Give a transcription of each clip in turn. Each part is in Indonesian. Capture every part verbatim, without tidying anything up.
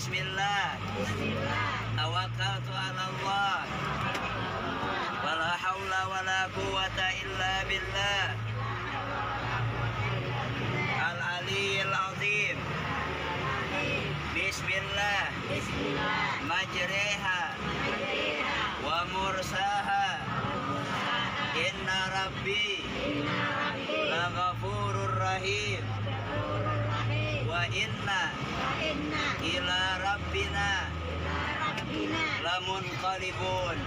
Bismillah. Tawakkaltu 'ala Allah. Wala haula wala quwwata illa billah. Al-Aliyyil Azim. Bismillah. Majreha wa mursaha. Inna Rabbi laghafurur rahim. Wa inna ila rabbina lamunqalibun.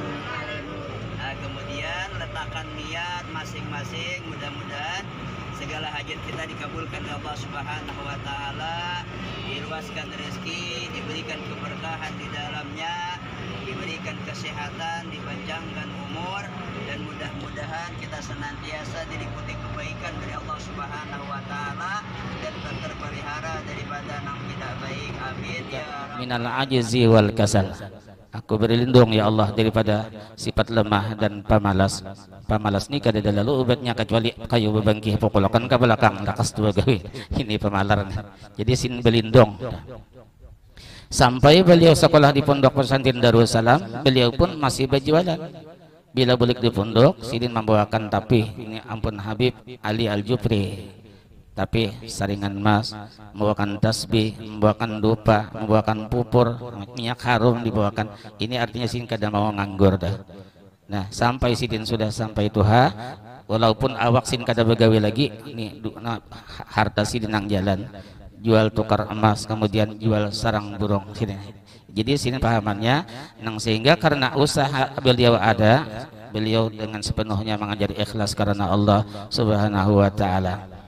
Nah, kemudian letakkan niat masing-masing, mudah-mudahan segala hajat kita dikabulkan oleh Allah Subhanahu wa taala, diluaskan rezeki, diberikan keberkahan di dalamnya, diberikan kesehatan, dipanjangkan umur, dan mudah-mudahan kita senantiasa diliputi kebaikan dari Allah Subhanahu wa taala dan terpelihara daripada yang tidak baik. Amin ya rabbal Minal ajzi wal kasal. Aku berlindung ya Allah daripada sifat lemah dan pamalas. Pamalas ni kada ada lalu obatnya kecuali kayu bebangkih pokolakan ke belakang lakas dua gawi. Ini pemalar. Jadi sin berlindung. Sampai beliau sekolah di pondok pesantren Darussalam, beliau pun masih berjualan. Bila balik di pondok, sidin membawakan tapi ini ampun Habib Ali Al-Jufri. Tapi saringan emas, membawakan tasbih, membawakan dupa, membawakan pupur, minyak harum dibawakan. Ini artinya sin kada mau nganggur dah. Nah, sampai sidin sudah sampai tuha, walaupun awak sin kada begawe lagi, ini nah, harta sidin nang jalan, jual tukar emas, kemudian jual sarang burung sini. Jadi sini pahamannya, nang sehingga karena usaha beliau ada, beliau dengan sepenuhnya mengajari ikhlas karena Allah Subhanahu wa taala.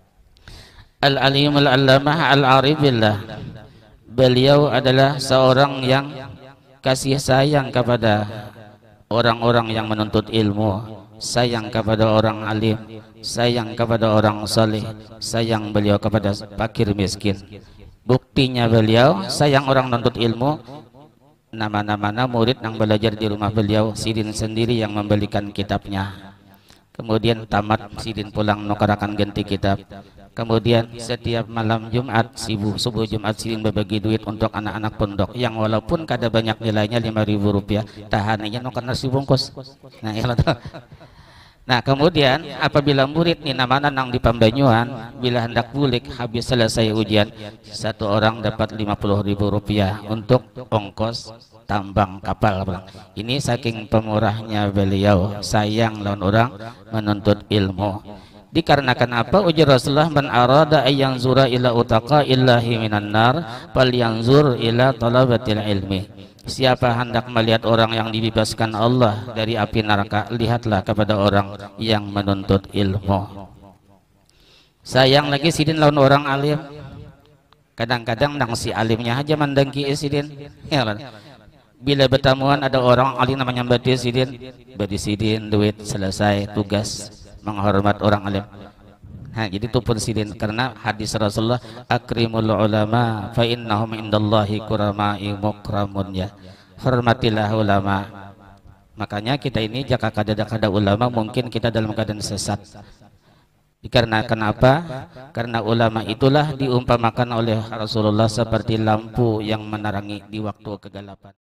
Al-Alimul Allamah Al-Arif billah. Beliau adalah seorang yang kasih sayang kepada orang-orang yang menuntut ilmu, sayang kepada orang alim, sayang kepada orang saleh, sayang beliau kepada fakir miskin. Buktinya beliau sayang orang menuntut ilmu, nama-nama murid yang belajar di rumah beliau, sidin sendiri yang membelikan kitabnya. Kemudian tamat sidin pulang nukarakan ganti kitab. Kemudian setiap malam Jumat, subuh, subuh Jumat sidin berbagi duit untuk anak-anak pondok yang walaupun kada banyak nilainya lima ribu rupiah, tahannya nukar nasi bungkus. Nah, ya nah, kemudian apabila murid ni namanya nang di Pambanyuan, bila hendak bulik habis selesai ujian, satu orang dapat lima puluh ribu rupiah untuk ongkos tambang kapal. Ini saking pemurahnya beliau, sayang lawan orang menuntut ilmu. Dikarenakan apa? Ujar Rasulullah, man arada ayyan zura ila utaqa illahi minan nar fal yanzur ila talabatil ilmi. Siapa hendak melihat orang yang dibebaskan Allah dari api neraka, lihatlah kepada orang yang menuntut ilmu. Sayang lagi sidin lawan orang alim. Kadang-kadang nang si alimnya aja mandangki sidin. Ya, bila bertamuan ada orang alim namanya Badi sidin, Badi sidin duit selesai tugas menghormat orang alim. Nah, jadi itu pun sidin karena hadis Rasulullah, akrimul ulama fa innahum indallahi kurama'i mukramun, ya. Hormatilah ulama. Makanya kita ini jika kada-kada ulama mungkin kita dalam keadaan sesat. Dikarenakan apa? Karena ulama itulah diumpamakan oleh Rasulullah seperti lampu yang menerangi di waktu kegelapan.